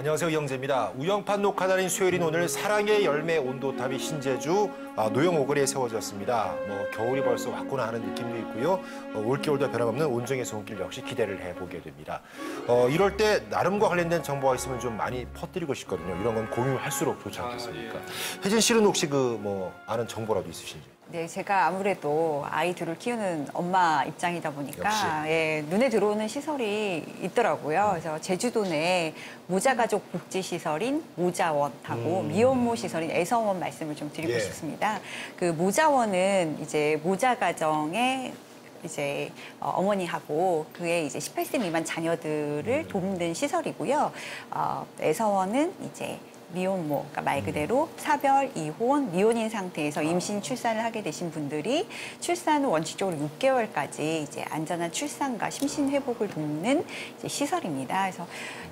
안녕하세요, 이영재입니다. 우영판 녹화단인 수요일인 오늘 사랑의 열매 온도탑이 신제주 노영오거리에 세워졌습니다. 겨울이 벌써 왔구나 하는 느낌도 있고요. 올겨울도 변함없는 온정의 손길 역시 기대를 해보게 됩니다. 이럴 때 나름과 관련된 정보가 있으면 좀 많이 퍼뜨리고 싶거든요. 이런 건 공유할수록 좋지 않겠습니까? 혜진 씨는 혹시 아는 정보라도 있으신지? 네, 제가 아무래도 아이들을 키우는 엄마 입장이다 보니까 눈에 들어오는 시설이 있더라고요. 그래서 제주도 내 모자가족 복지시설인 모자원하고 미혼모 시설인 애서원 말씀을 좀 드리고 싶습니다. 그 모자원은 이제 모자가정의 어머니하고 그의 18세 미만 자녀들을 돕는 시설이고요. 애서원은 이제 미혼모, 그러니까 말 그대로 사별, 이혼, 미혼인 상태에서 임신, 출산을 하게 되신 분들이 출산 후 원칙적으로 6개월까지 이제 안전한 출산과 심신 회복을 돕는 시설입니다. 그래서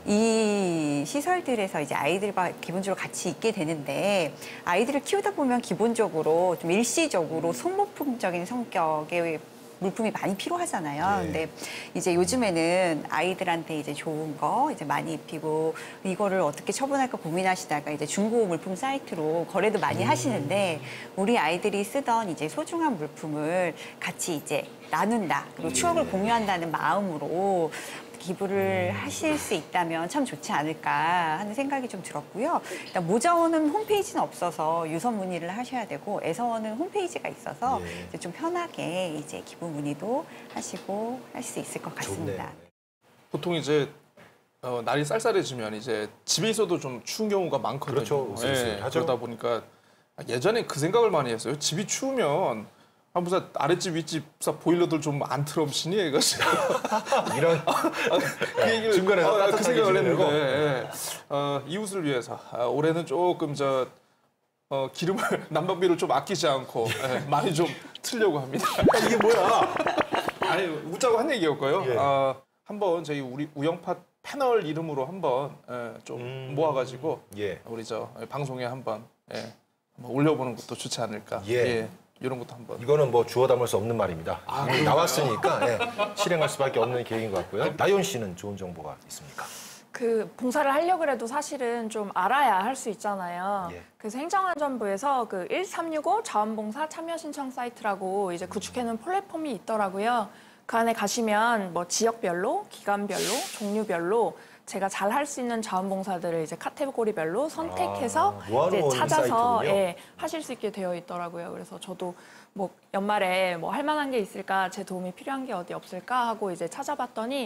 이 시설들에서 이제 아이들과 기본적으로 같이 있게 되는데 아이들을 키우다 보면 기본적으로 좀 일시적으로 소모품적인 성격의 물품이 많이 필요하잖아요. 근데 이제 요즘에는 아이들한테 이제 좋은 거 이제 많이 입히고 이거를 어떻게 처분할까 고민하시다가 이제 중고 물품 사이트로 거래도 많이 하시는데 우리 아이들이 쓰던 이제 소중한 물품을 같이 이제 나눈다. 그리고 추억을 공유한다는 마음으로 기부를 하실 수 있다면 참 좋지 않을까 하는 생각이 좀 들었고요. 일단 모자원은 홈페이지는 없어서 유선 문의를 하셔야 되고 애서원은 홈페이지가 있어서 이제 좀 편하게 이제 기부 문의도 하시고 할 수 있을 것 같습니다. 좋네. 보통 이제 날이 쌀쌀해지면 이제 집에 있어도 좀 추운 경우가 많거든요. 그렇죠. 그러다 보니까 예전에 그 생각을 많이 했어요. 집이 추우면 무슨 아랫집 윗집 보일러들 좀 안 틀어붙이니 해가지고 이런 그 얘기를 중간에 그 생각을 했는데 이웃을 위해서 올해는 조금 기름을 난방비를 좀 아끼지 않고 많이 좀 틀려고 합니다. 이게 뭐야? 아니 웃자고 한 얘기였고요. 한번 저희 우리 우영팟 패널 이름으로 한번 좀 모아가지고 우리 방송에 한번 올려보는 것도 좋지 않을까. 이런 것도 한번. 이거는 주워 담을 수 없는 말입니다. 나왔으니까 실행할 수밖에 없는 계획인 것 같고요. 나연 씨는 좋은 정보가 있습니까? 그 봉사를 하려고 해도 사실은 좀 알아야 할 수 있잖아요. 그래서 행정안전부에서 그 1365 자원봉사 참여 신청 사이트라고 이제 구축해놓은 플랫폼이 있더라고요. 그 안에 가시면 지역별로, 기관별로, 종류별로 제가 잘 할 수 있는 자원봉사들을 이제 카테고리별로 선택해서 이제 찾아서 하실 수 있게 되어 있더라고요. 그래서 저도 연말에 할 만한 게 있을까, 제 도움이 필요한 게 어디 없을까 하고 이제 찾아봤더니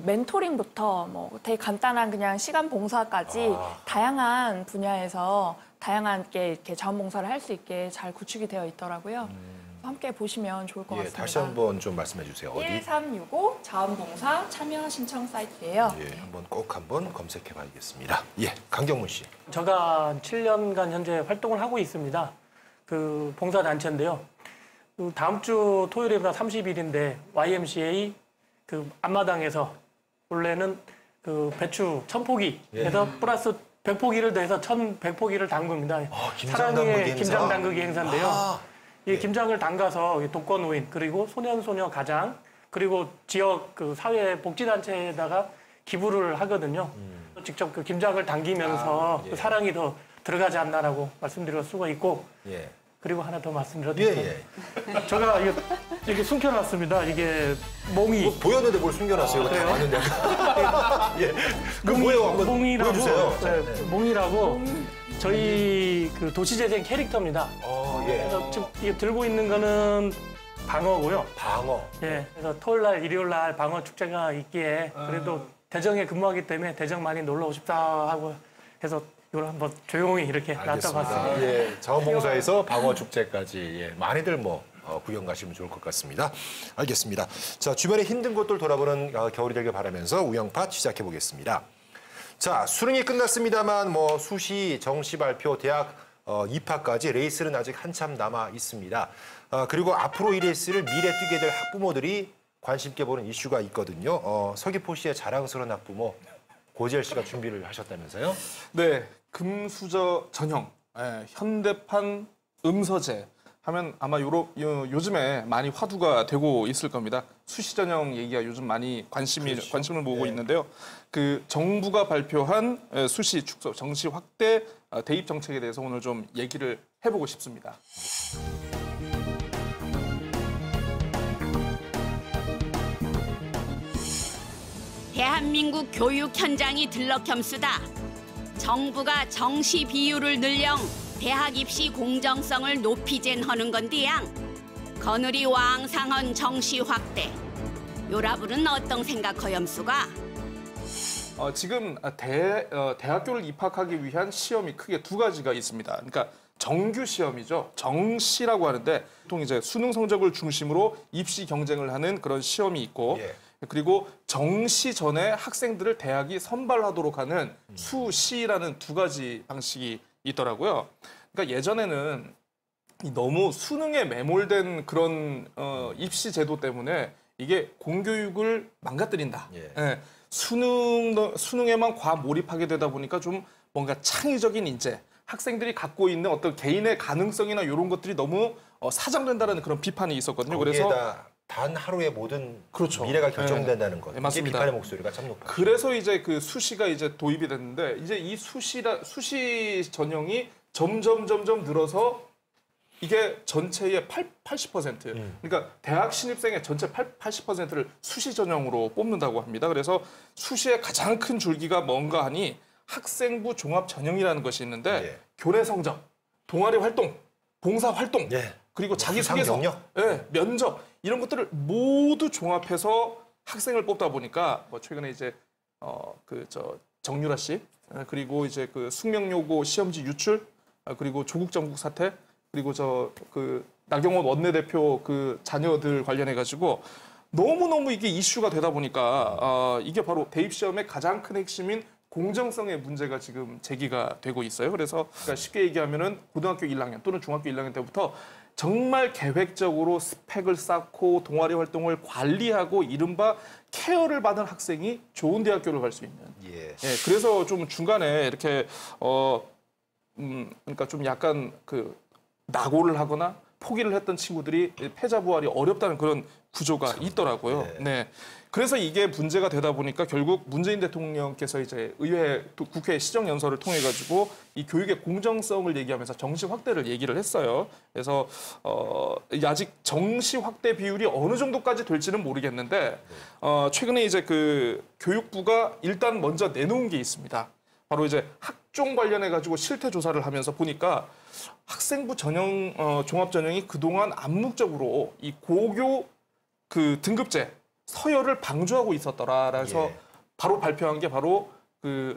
멘토링부터 되게 간단한 그냥 시간 봉사까지 다양한 분야에서 다양하게 이렇게 자원봉사를 할 수 있게 잘 구축이 되어 있더라고요. 함께 보시면 좋을 것 같습니다. 다시 한번 좀 말씀해 주세요. 어디? 1365 자원봉사 참여 신청 사이트예요. 한번 검색해 봐야겠습니다. 강경문 씨. 제가 7년간 현재 활동을 하고 있습니다. 그 봉사단체인데요. 다음 주 토요일이나 30일인데 YMCA 그 앞마당에서 원래는 그 배추 1000포기에서 플러스 100포기를 더해서 1100포기를 담급니다. 사랑의 김장 담그기 행사인데요. 이 김장을 담가서 독거노인 그리고 소년소녀 가장 그리고 지역 그 사회복지단체에다가 기부를 하거든요. 직접 그 김장을 담기면서 그 사랑이 더 들어가지 않나라고 말씀드릴 수가 있고 그리고 하나 더 말씀드려도 될까요? 제가 이게 숨겨놨습니다. 이게 몽이. 보였는데 뭘 숨겨놨어요? 다 봤는데. 그 뭐예요? 한번 몽이라고, 보여주세요. 몽이라고 저희 그 도시재생 캐릭터입니다. 그래서 지금 이게 들고 있는 거는 방어고요. 방어. 그래서 토요일날, 일요일날 방어 축제가 있기에 그래도 대정에 근무하기 때문에 대정 많이 놀러 오고 싶다 하고 해서 이걸 한번 조용히 이렇게 놔둬봤습니다. 자원봉사에서 방어 축제까지 많이들 구경 가시면 좋을 것 같습니다. 알겠습니다. 자, 주변의 힘든 곳들 돌아보는 겨울이 되길 바라면서 우영팟 시작해 보겠습니다. 자, 수능이 끝났습니다만 수시, 정시 발표, 대학 입학까지 레이스는 아직 한참 남아 있습니다. 그리고 앞으로 이 레이스를 미래 뛰게 될 학부모들이 관심 있게 보는 이슈가 있거든요. 서귀포시의 자랑스러운 학부모 고지열 씨가 준비를 하셨다면서요? 네, 금수저 전형, 현대판 음서재, 하면 아마 요즘에 많이 화두가 되고 있을 겁니다. 수시 전형 얘기가 요즘 많이 관심을 모으고 있는데요. 그 정부가 발표한 수시 축소 정시 확대 대입 정책에 대해서 오늘 좀 얘기를 해보고 싶습니다. 대한민국 교육 현장이 들럭염수다. 정부가 정시 비율을 늘령 대학 입시 공정성을 높이젠 하는 건디양. 거느리 왕상헌 정시 확대. 요라불은 어떤 생각허염수가? 지금 대학교를 입학하기 위한 시험이 크게 두 가지가 있습니다. 그러니까 정규 시험이죠. 정시라고 하는데 보통 이제 수능 성적을 중심으로 입시 경쟁을 하는 그런 시험이 있고 그리고 정시 전에 학생들을 대학이 선발하도록 하는 수시라는 두 가지 방식이 있더라고요. 그러니까 예전에는 너무 수능에 매몰된 그런 입시 제도 때문에 이게 공교육을 망가뜨린다. 수능에만 과몰입하게 되다 보니까 좀 뭔가 창의적인 인재, 학생들이 갖고 있는 어떤 개인의 가능성이나 이런 것들이 너무 사장된다는 그런 비판이 있었거든요. 그래서 단 하루의 모든 그렇죠. 미래가 결정된다는 것. 맞습니다. 비판의 목소리가 참 높아요. 그래서 이제 그 수시가 이제 도입이 됐는데 이제 이 수시 전형이 점점 늘어서 이게 전체의 80%. 그러니까 대학 신입생의 전체 80%를 수시 전형으로 뽑는다고 합니다. 그래서 수시의 가장 큰 줄기가 뭔가 하니 학생부 종합 전형이라는 것이 있는데 교내 성적, 동아리 활동, 봉사 활동, 그리고 자기소개서, 면접 이런 것들을 모두 종합해서 학생을 뽑다 보니까 뭐 최근에 이제 정유라 씨 그리고 이제 그 숙명여고 시험지 유출 그리고 조국 정국 사태 그리고 나경원 원내대표 그 자녀들 관련해 가지고 너무너무 이게 이슈가 되다 보니까 이게 바로 대입 시험의 가장 큰 핵심인 공정성의 문제가 지금 제기가 되고 있어요. 그래서 그러니까 쉽게 얘기하면은 고등학교 1학년 또는 중학교 1학년 때부터 정말 계획적으로 스펙을 쌓고 동아리 활동을 관리하고 이른바 케어를 받은 학생이 좋은 대학교를 갈 수 있는. 그래서 좀 중간에 이렇게 그러니까 좀 약간 그 낙오를 하거나 포기를 했던 친구들이 패자 부활이 어렵다는 그런 구조가 있더라고요. 그래서 이게 문제가 되다 보니까 결국 문재인 대통령께서 이제 국회 시정연설을 통해 가지고 이 교육의 공정성을 얘기하면서 정시 확대를 얘기를 했어요. 그래서 아직 정시 확대 비율이 어느 정도까지 될지는 모르겠는데 최근에 이제 그 교육부가 일단 먼저 내놓은 게 있습니다. 바로 이제 학종 관련해 가지고 실태 조사를 하면서 보니까 학생부 전형 종합 전형이 그동안 암묵적으로 이 고교 그 등급제 서열을 방조하고 있었더라. 그래서 바로 발표한 게 바로 그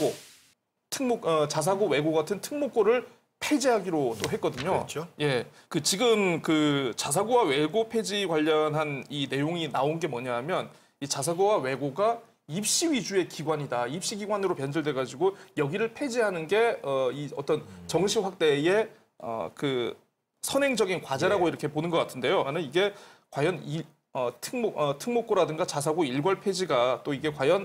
자사고 외고 같은 특목고를 폐지하기로 또 했거든요. 그렇죠. 그 지금 그 자사고와 외고 폐지 관련한 이 내용이 나온 게 뭐냐면 이 자사고와 외고가 입시 위주의 기관이다. 입시 기관으로 변질돼 가지고 여기를 폐지하는 게 이 어떤 정시 확대의 그 선행적인 과제라고 이렇게 보는 것 같은데요. 나는 이게 과연 특목고라든가 자사고 일괄 폐지가 또 이게 과연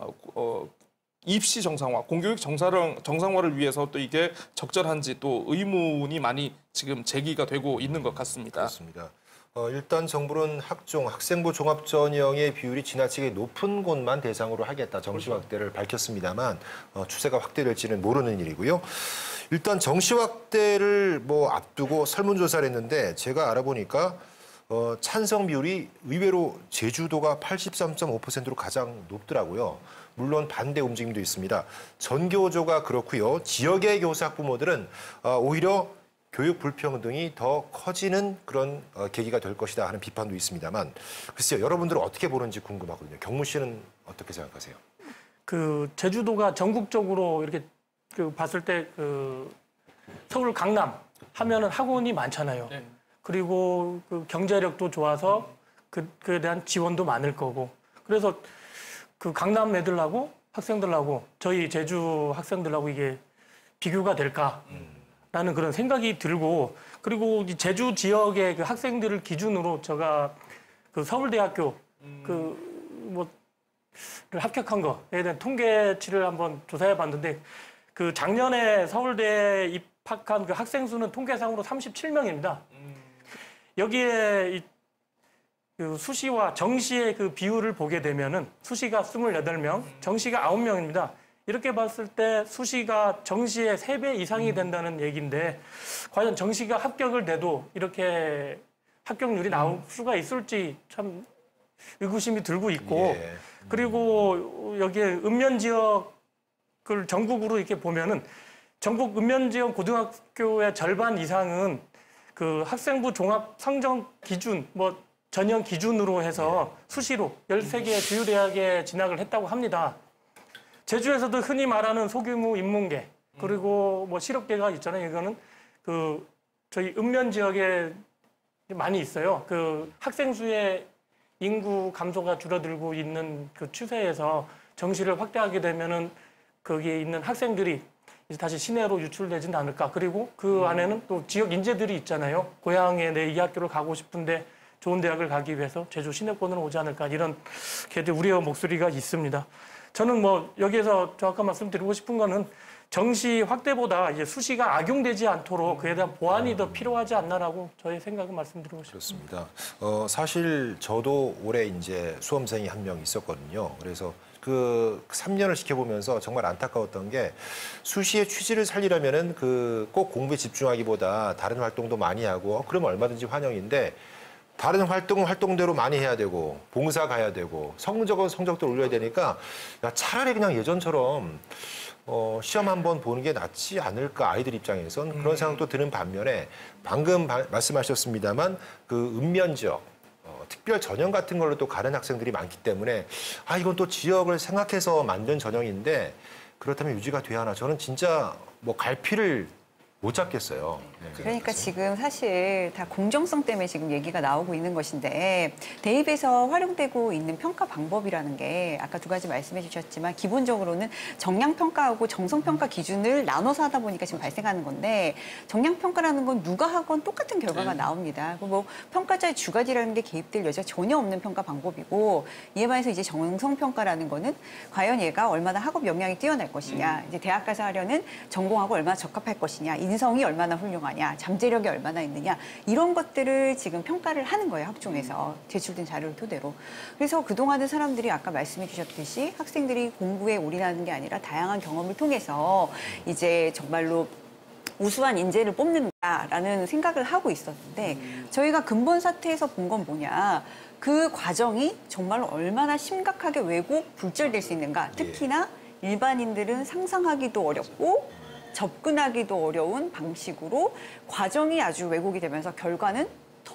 입시 정상화, 공교육 정상화를 위해서 또 이게 적절한지 또 의문이 많이 지금 제기가 되고 있는 것 같습니다. 그렇습니다. 일단 정부는 학생부 종합전형의 비율이 지나치게 높은 곳만 대상으로 하겠다. 정시 확대를 밝혔습니다만 추세가 확대될지는 모르는 일이고요. 일단 정시 확대를 앞두고 설문조사를 했는데 제가 알아보니까 찬성 비율이 의외로 제주도가 83.5%로 가장 높더라고요. 물론 반대 움직임도 있습니다. 전교조가 그렇고요. 지역의 교사 학부모들은 오히려 교육 불평등이 더 커지는 그런 계기가 될 것이다 하는 비판도 있습니다만 글쎄요. 여러분들은 어떻게 보는지 궁금하거든요. 경무 씨는 어떻게 생각하세요? 그 제주도가 전국적으로 이렇게 봤을 때 서울 강남 하면은 학원이 많잖아요. 그리고 그 경제력도 좋아서 그에 대한 지원도 많을 거고. 그래서 그 강남 애들하고 학생들하고 저희 제주 학생들하고 이게 비교가 될까라는 그런 생각이 들고, 그리고 제주 지역의 그 학생들을 기준으로 제가 그 서울대학교 를 합격한 거에 대한 통계치를 한번 조사해 봤는데 그 작년에 서울대에 입학한 그 학생 수는 통계상으로 37명입니다. 여기에 그 수시와 정시의 그 비율을 보게 되면은 수시가 28명, 정시가 9명입니다. 이렇게 봤을 때 수시가 정시의 3배 이상이 된다는 얘기인데 과연 정시가 합격을 돼도 이렇게 합격률이 나올 수가 있을지 참 의구심이 들고 있고 그리고 여기에 읍면 지역을 전국으로 이렇게 보면은 전국 읍면 지역 고등학교의 절반 이상은 그 학생부 종합 성적 기준 뭐 전형 기준으로 해서 수시로 13개의 주요 대학에 진학을 했다고 합니다. 제주에서도 흔히 말하는 소규모 인문계 그리고 뭐 실업계가 있잖아요. 이거는 그 저희 읍면 지역에 많이 있어요. 그 학생 수의 인구 감소가 줄어들고 있는 그 추세에서 정시를 확대하게 되면은 거기에 있는 학생들이 이제 다시 시내로 유출되지는 않을까. 그리고 그 안에는 또 지역 인재들이 있잖아요. 고향에 내 이 학교를 가고 싶은데 좋은 대학을 가기 위해서 제주 시내권으로 오지 않을까. 이런 우려의 목소리가 있습니다. 저는 뭐 여기에서 저 아까 말씀드리고 싶은 거는 정시 확대보다 이제 수시가 악용되지 않도록 그에 대한 보완이 더 필요하지 않나라고 저의 생각을 말씀드리고 싶습니다. 그렇습니다. 사실 저도 올해 이제 수험생이 한 명 있었거든요. 그래서 그 3년을 지켜보면서 정말 안타까웠던 게 수시의 취지를 살리려면은 그 꼭 공부에 집중하기보다 다른 활동도 많이 하고 그러면 얼마든지 환영인데 다른 활동은 활동대로 많이 해야 되고 봉사 가야 되고 성적은 성적도 올려야 되니까 야, 차라리 그냥 예전처럼 시험 한번 보는 게 낫지 않을까 아이들 입장에선 그런 생각도 드는 반면에 방금 말씀하셨습니다만 그 읍면 지역 특별 전형 같은 걸로 또 가는 학생들이 많기 때문에 아 이건 또 지역을 생각해서 만든 전형인데 그렇다면 유지가 돼야 하나 저는 진짜 뭐 갈피를 못 잡겠어요. 그러니까 지금 사실 다 공정성 때문에 지금 얘기가 나오고 있는 것인데 대입에서 활용되고 있는 평가 방법이라는 게 아까 두 가지 말씀해 주셨지만 기본적으로는 정량평가하고 정성평가 기준을 나눠서 하다 보니까 지금 발생하는 건데 정량평가라는 건 누가 하건 똑같은 결과가 나옵니다. 뭐 평가자의 주관이라는 게 개입될 여지가 전혀 없는 평가 방법이고 이에 반해서 이제 정성평가라는 거는 과연 얘가 얼마나 학업 역량이 뛰어날 것이냐 이제 대학 가서 하려는 전공하고 얼마나 적합할 것이냐 인성이 얼마나 훌륭하냐, 잠재력이 얼마나 있느냐 이런 것들을 지금 평가를 하는 거예요. 학종에서 제출된 자료를 토대로. 그래서 그동안은 사람들이 아까 말씀해 주셨듯이 학생들이 공부에 올인하는 게 아니라 다양한 경험을 통해서 이제 정말로 우수한 인재를 뽑는다라는 생각을 하고 있었는데 저희가 근본 사태에서 본 건 뭐냐. 그 과정이 정말로 얼마나 심각하게 왜곡, 불절될 수 있는가. 특히나 일반인들은 상상하기도 어렵고 접근하기도 어려운 방식으로 과정이 아주 왜곡이 되면서 결과는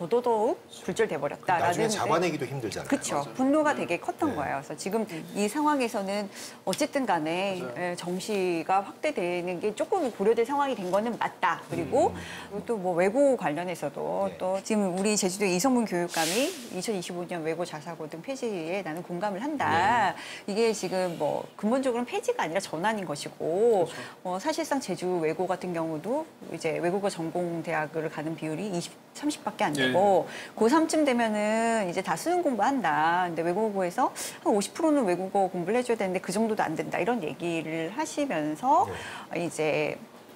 더더욱 불절돼 버렸다라는. 나중에 잡아내기도 힘들잖아요. 그렇죠. 분노가 되게 컸던 거예요. 그래서 지금 이 상황에서는 어쨌든 간에 정시가 확대되는 게 조금 고려될 상황이 된 거는 맞다. 그리고 또 뭐 외고 관련해서도 또 지금 우리 제주도 이성문 교육감이 2025년 외고 자사고 등 폐지에 나는 공감을 한다. 이게 지금 뭐 근본적으로는 폐지가 아니라 전환인 것이고 사실상 제주 외고 같은 경우도 이제 외국어 전공 대학을 가는 비율이 30밖에 안 되고 고3쯤 되면은 이제 다 수능 공부한다. 근데 외국어에서 한 50%는 외국어 공부를 해줘야 되는데 그 정도도 안 된다. 이런 얘기를 하시면서 이제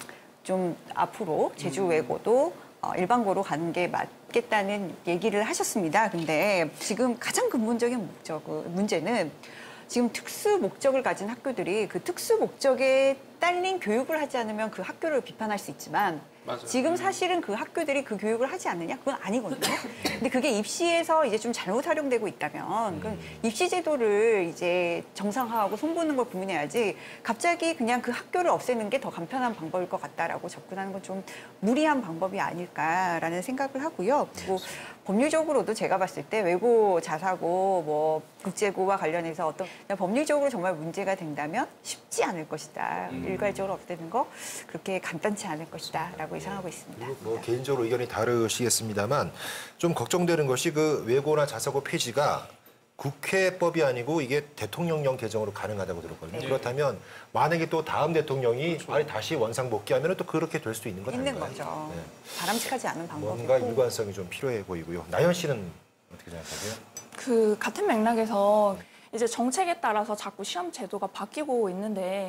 좀 앞으로 제주 외고도 일반고로 가는 게 맞겠다는 얘기를 하셨습니다. 근데 지금 가장 근본적인 문제는 지금 특수 목적을 가진 학교들이 그 특수 목적에 딸린 교육을 하지 않으면 그 학교를 비판할 수 있지만 맞아요. 지금 사실은 그 학교들이 그 교육을 하지 않느냐? 그건 아니거든요. 근데 그게 입시에서 이제 좀 잘못 활용되고 있다면 그 입시 제도를 이제 정상화하고 손보는 걸 고민해야지 갑자기 그냥 그 학교를 없애는 게 더 간편한 방법일 것 같다라고 접근하는 건 좀 무리한 방법이 아닐까라는 생각을 하고요. 그리고 법률적으로도 제가 봤을 때 외고 자사고 뭐 국제고와 관련해서 어떤 법률적으로 정말 문제가 된다면 쉽지 않을 것이다. 일괄적으로 없애는 거 그렇게 간단치 않을 것이다라고 예상하고 있습니다. 뭐 개인적으로 의견이 다르시겠습니다만 좀 걱정되는 것이 그 외고나 자사고 폐지가 국회법이 아니고 이게 대통령령 개정으로 가능하다고 들었거든요. 그렇다면 만약에 또 다음 대통령이 다시 원상복귀하면 또 그렇게 될 수 있는 건 아닌가요? 있는 거죠. 바람직하지 않은 방법이고. 뭔가 일관성이 좀 필요해 보이고요. 나연 씨는 어떻게 생각하세요? 그 같은 맥락에서 이제 정책에 따라서 자꾸 시험 제도가 바뀌고 있는데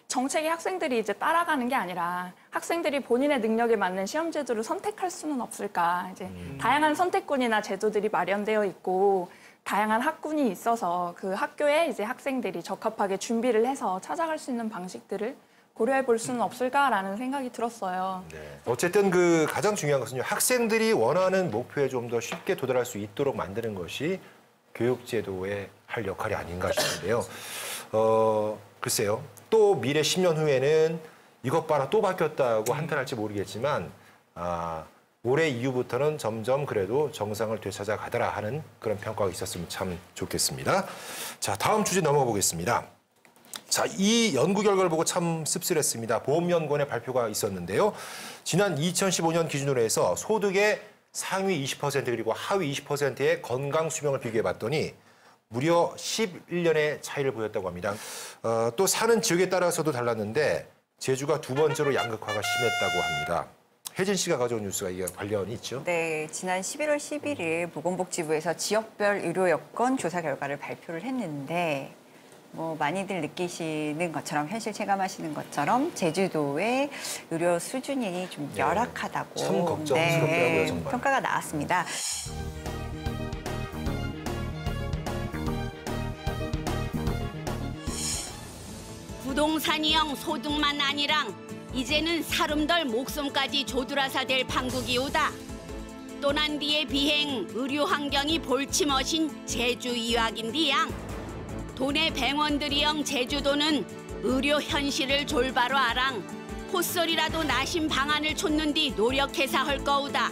정책이 학생들이 이제 따라가는 게 아니라 학생들이 본인의 능력에 맞는 시험 제도를 선택할 수는 없을까. 이제 다양한 선택권이나 제도들이 마련되어 있고 다양한 학군이 있어서 그 학교에 이제 학생들이 적합하게 준비를 해서 찾아갈 수 있는 방식들을 고려해 볼 수는 없을까라는 생각이 들었어요. 네. 어쨌든 그 가장 중요한 것은요. 학생들이 원하는 목표에 좀 더 쉽게 도달할 수 있도록 만드는 것이 교육제도의 할 역할이 아닌가 싶은데요. 글쎄요. 또 미래 10년 후에는 이것 봐라 또 바뀌었다고 한탄할지 모르겠지만 올해 이후부터는 점점 그래도 정상을 되찾아 가더라 하는 그런 평가가 있었으면 참 좋겠습니다. 자, 다음 주제 넘어가 보겠습니다. 자, 이 연구 결과를 보고 참 씁쓸했습니다. 보험연구원의 발표가 있었는데요. 지난 2015년 기준으로 해서 소득의 상위 20% 그리고 하위 20%의 건강 수명을 비교해 봤더니 무려 11년의 차이를 보였다고 합니다. 또 사는 지역에 따라서도 달랐는데 제주가 두 번째로 양극화가 심했다고 합니다. 혜진 씨가 가져온 뉴스가 이게 관련이 있죠? 네, 지난 11월 11일 보건복지부에서 지역별 의료 여건 조사 결과를 발표를 했는데 뭐 많이들 느끼시는 것처럼 현실 체감하시는 것처럼 제주도의 의료 수준이 좀 열악하다고 참 걱정스럽더라고요, 정말. 평가가 나왔습니다. 부동산이형 소득만 아니랑 이제는 사름덜 목숨까지 조두라사 될 판국이 오다. 또난디의 비행 의료 환경이 볼침어신 제주 이와긴디양. 돈의 뱅원들이영 제주도는 의료 현실을 졸바로 아랑 콧소리라도 나신 방안을 쫓는디 노력해서 할 거우다.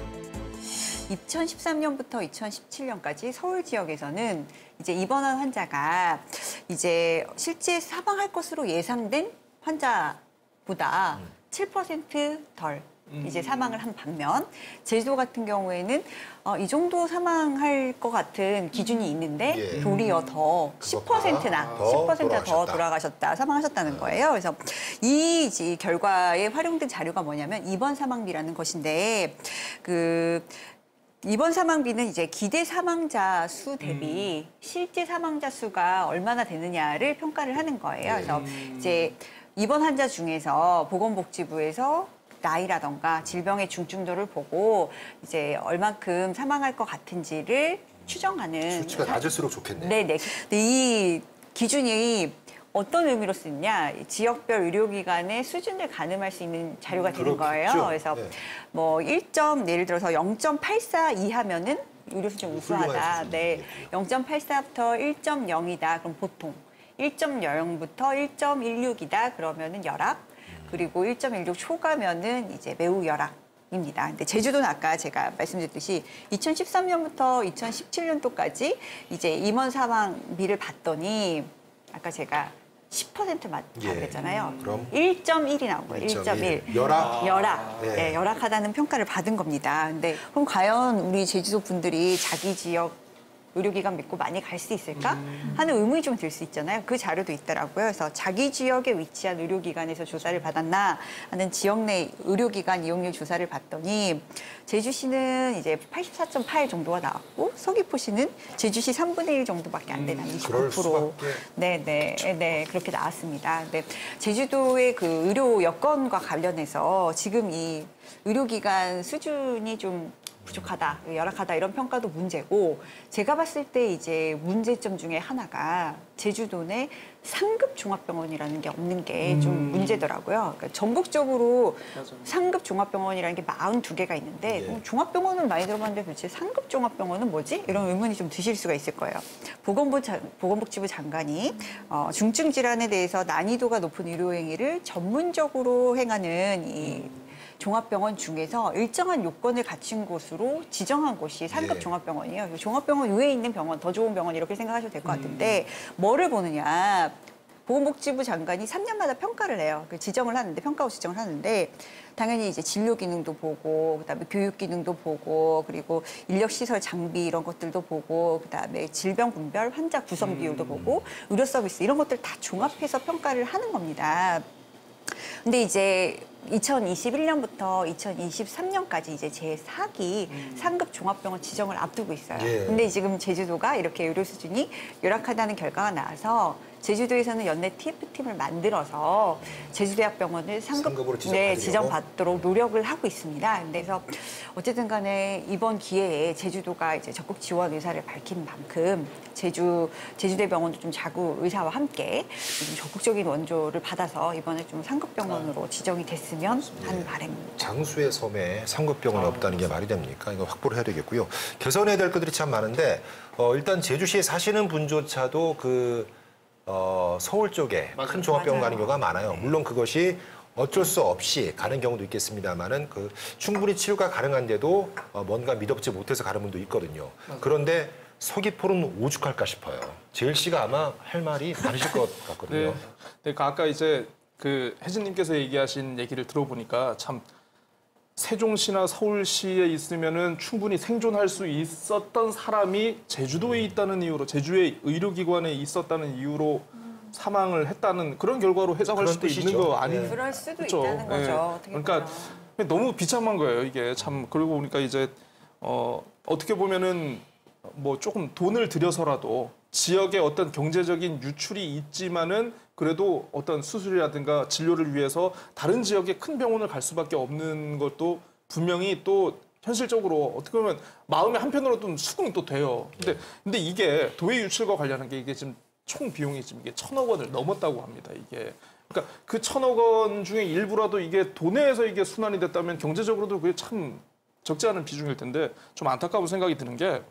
2013년부터 2017년까지 서울 지역에서는 이제 입원한 환자가 이제 실제 사망할 것으로 예상된 환자보다 7% 덜 이제 사망을 한 반면 제주도 같은 경우에는 이 정도 사망할 것 같은 기준이 있는데 도리어 더 10%나 더 돌아가셨다, 사망하셨다는 거예요. 그래서 이 결과에 활용된 자료가 뭐냐면 입원 사망비라는 것인데 입원 사망비는 이제 기대 사망자 수 대비 실제 사망자 수가 얼마나 되느냐를 평가를 하는 거예요. 그래서 이제 입원 환자 중에서 보건복지부에서 나이라던가 질병의 중증도를 보고 이제 얼만큼 사망할 것 같은지를 추정하는 수치가 낮을수록 좋겠네요. 네네. 근데 이 기준이 어떤 의미로 쓰느냐, 지역별 의료기관의 수준을 가늠할 수 있는 자료가 되는 거예요. 그래서 뭐 예를 들어서 0.84 이하면은 의료 수준 우수하다. 네, 0.84부터 1.0이다. 그럼 보통 1.0부터 1.16이다. 그러면은 열악. 그리고 1.16 초과면은 이제 매우 열악입니다. 근데 제주도는 아까 제가 말씀드렸듯이 2013년부터 2017년도까지 이제 임원 사망비를 봤더니 아까 제가 10% 맞다고 그랬잖아요. 그럼 1.1이 나온 거예요. 1.1. 열악. 네, 열악하다는 평가를 받은 겁니다. 근데 그럼 과연 우리 제주도 분들이 자기 지역 의료기관 믿고 많이 갈 수 있을까 하는 의문이 좀 들 수 있잖아요. 그 자료도 있더라고요. 그래서 자기 지역에 위치한 의료기관에서 조사를 받았나 하는 지역 내 의료기관 이용률 조사를 봤더니 제주시는 이제 84.8 정도가 나왔고 서귀포시는 제주시 3분의 1 정도밖에 안 되는 29%. 네, 그렇게 나왔습니다. 네, 제주도의 그 의료 여건과 관련해서 지금 이 의료기관 수준이 좀 부족하다, 열악하다 이런 평가도 문제고 제가 봤을 때 이제 문제점 중에 하나가 제주도 내 상급 종합병원이라는 게 없는 게 좀 문제더라고요. 그러니까 전국적으로 상급 종합병원이라는 게 42개가 있는데 종합병원은 많이 들어봤는데 도대체 상급 종합병원은 뭐지? 이런 의문이 좀 드실 수가 있을 거예요. 보건복지부 장관이 중증 질환에 대해서 난이도가 높은 의료 행위를 전문적으로 행하는 이 종합병원 중에서 일정한 요건을 갖춘 곳으로 지정한 곳이 상급 종합병원이에요. 종합병원 위에 있는 병원, 더 좋은 병원 이렇게 생각하셔도 될 것 같은데 뭐를 보느냐. 보건복지부 장관이 3년마다 평가를 해요. 지정을 하는데, 평가후 지정을 하는데 당연히 이제 진료 기능도 보고 그다음에 교육 기능도 보고 그리고 인력 시설 장비 이런 것들도 보고 그다음에 질병 분별, 환자 구성 비율도 보고 의료 서비스 이런 것들 다 종합해서 평가를 하는 겁니다. 근데 이제 2021년부터 2023년까지 이제 제4기 상급 종합병원 지정을 앞두고 있어요. 예. 근데 지금 제주도가 이렇게 의료 수준이 열악하다는 결과가 나와서 제주도에서는 연내 TF팀을 만들어서 제주대학병원을 상급으로 네, 지정받으려고? 지정받도록 노력을 하고 있습니다. 그래서 어쨌든 간에 이번 기회에 제주도가 이제 적극 지원 의사를 밝힌 만큼 제주대병원도 좀 자구 의사와 함께 좀 적극적인 원조를 받아서 이번에 좀 상급병원으로 지정이 됐으면 하는 바람입니다. 장수의 섬에 상급병원이 없다는 게 말이 됩니까? 이거 확보를 해야 되겠고요. 개선해야 될 것들이 참 많은데 일단 제주시에 사시는 분조차도 서울 쪽에 큰 종합병원 가는 경우가 많아요. 물론 그것이 어쩔 수 없이 가는 경우도 있겠습니다만은 충분히 치료가 가능한데도 뭔가 미덥지 못해서 가는 분도 있거든요. 그런데 서귀포는 오죽할까 싶어요. 재일 씨가 아마 할 말이 많으실 것 같거든요. 네, 아까 이제 혜진님께서 얘기하신 얘기를 들어보니까 참 세종시나 서울시에 있으면은 충분히 생존할 수 있었던 사람이 제주도에 있다는 이유로 제주의 의료기관에 있었다는 이유로 사망을 했다는 그런 결과로 해석할 수도 뜻이죠. 있는 거 아닌가요? 그럴 수도 그렇죠. 있다는 거죠. 어떻게 그러니까 보면. 너무 비참한 거예요, 이게 참. 그러고 보니까 이제 어떻게 보면은 뭐 조금 돈을 들여서라도 지역의 어떤 경제적인 유출이 있지만은 그래도 어떤 수술이라든가 진료를 위해서 다른 지역의 큰 병원을 갈 수밖에 없는 것도 분명히 또 현실적으로 어떻게 보면 마음의 한편으로 좀 수긍이 또 돼요. 근데 이게 도외 유출과 관련한 게 이게 지금 총 비용이 지금 이게 1,000억 원을 넘었다고 합니다. 이게. 그러니까 그 1,000억 원 중에 일부라도 이게 도내에서 이게 순환이 됐다면 경제적으로도 그게 참 적지 않은 비중일 텐데 좀 안타까운 생각이 드는 게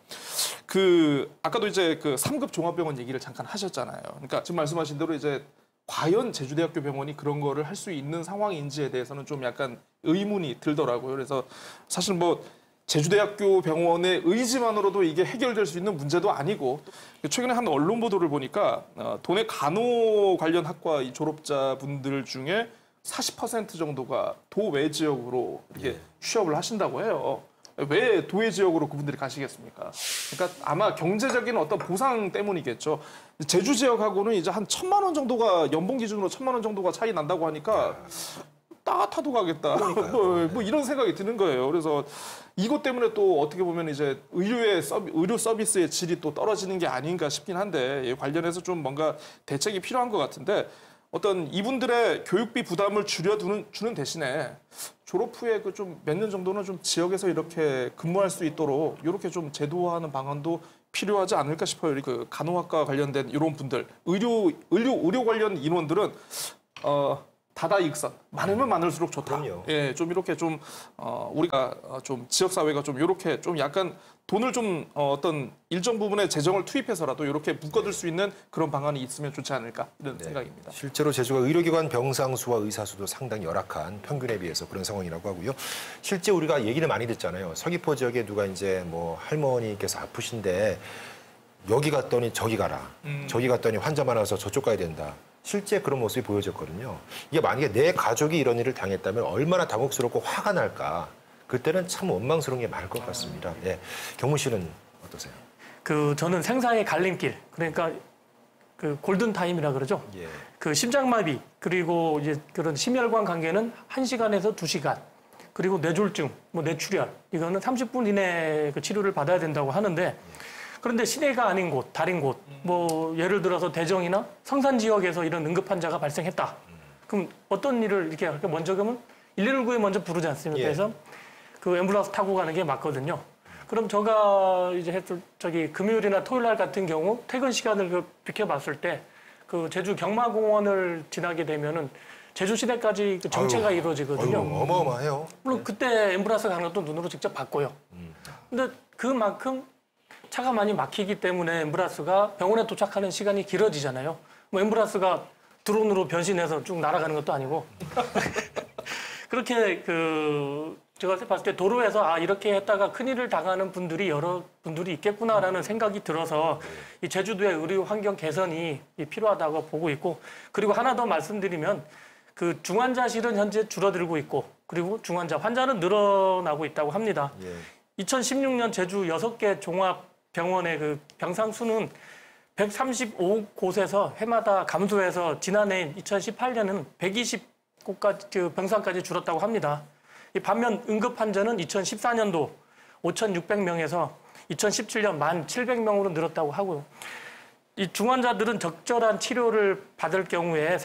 아까도 이제 3급 종합병원 얘기를 잠깐 하셨잖아요. 그러니까 지금 말씀하신 대로 이제 과연 제주대학교 병원이 그런 거를 할 수 있는 상황인지에 대해서는 좀 약간 의문이 들더라고요. 그래서 사실 뭐 제주대학교 병원의 의지만으로도 이게 해결될 수 있는 문제도 아니고 최근에 한 언론 보도를 보니까 도내 간호 관련 학과 졸업자분들 중에 40% 정도가 도외 지역으로 이렇게 취업을 하신다고 해요. 왜 도외 지역으로 그분들이 가시겠습니까? 그러니까 아마 경제적인 어떤 보상 때문이겠죠. 제주 지역하고는 이제 한 1,000만 원 정도가 연봉 기준으로 1,000만 원 정도가 차이 난다고 하니까 따뜻하도 가겠다. 뭐 이런 생각이 드는 거예요. 그래서 이것 때문에 또 어떻게 보면 이제 의료 서비스의 질이 또 떨어지는 게 아닌가 싶긴 한데 관련해서 좀 뭔가 대책이 필요한 것 같은데 어떤 이분들의 교육비 부담을 주는 대신에 졸업 후에 좀 몇 년 정도는 좀 지역에서 이렇게 근무할 수 있도록 이렇게 좀 제도화하는 방안도 필요하지 않을까 싶어요. 간호학과 관련된 이런 분들, 의료 관련 인원들은 다다익선 많으면 많을수록 좋다. 그럼요. 예, 좀 이렇게 좀 우리가 좀 지역 사회가 좀 이렇게 좀 약간 돈을 좀 어떤 일정 부분의 재정을 투입해서라도 이렇게 묶어둘 수 있는 그런 방안이 있으면 좋지 않을까 이런 생각입니다. 실제로 제주가 의료기관 병상 수와 의사 수도 상당히 열악한 평균에 비해서 그런 상황이라고 하고요. 실제 우리가 얘기를 많이 듣잖아요. 서귀포 지역에 누가 이제 뭐 할머니께서 아프신데 여기 갔더니 저기 가라. 저기 갔더니 환자 많아서 저쪽 가야 된다. 실제 그런 모습이 보여졌거든요. 이게 만약에 내 가족이 이런 일을 당했다면 얼마나 당혹스럽고 화가 날까. 그때는 참 원망스러운 게 많을 것 같습니다. 네. 경문 씨는 어떠세요? 저는 생사의 갈림길, 그러니까 골든 타임이라 그러죠. 예. 심장마비 그리고 이제 그런 심혈관 관계는 1시간에서 2시간. 그리고 뇌졸중, 뇌출혈 이거는 30분 이내 치료를 받아야 된다고 하는데 그런데 시내가 아닌 곳, 다른 곳, 예를 들어서 대정이나 성산 지역에서 이런 응급 환자가 발생했다. 그럼 어떤 일을 이렇게 먼저 그러면 119에 먼저 부르지 않습니까? 그래서 앰뷸런스 타고 가는 게 맞거든요. 그럼 제가 이제 금요일이나 토요일 날 같은 경우 퇴근 시간을 비켜봤을 때 제주 경마공원을 지나게 되면은 제주 시내까지 정체가 이루어지거든요. 어마어마해요. 물론 그때 앰뷸런스 가는 것도 눈으로 직접 봤고요. 근데 그만큼 차가 많이 막히기 때문에 앰뷸런스가 병원에 도착하는 시간이 길어지잖아요. 앰뷸런스가 드론으로 변신해서 쭉 날아가는 것도 아니고 그렇게 제가 봤을 때 도로에서 이렇게 했다가 큰일을 당하는 분들이 여러 분들이 있겠구나라는 생각이 들어서 이 제주도의 의료 환경 개선이 필요하다고 보고 있고 그리고 하나 더 말씀드리면 중환자실은 현재 줄어들고 있고 그리고 환자는 늘어나고 있다고 합니다. 2016년 제주 6개 종합병원의 병상 수는 135곳에서 해마다 감소해서 지난해 2018년은 병상까지 줄었다고 합니다. 이 반면 응급 환자는 2014년도 5,600명에서 2017년 1,700명으로 늘었다고 하고요. 이 중환자들은 적절한 치료를 받을 경우에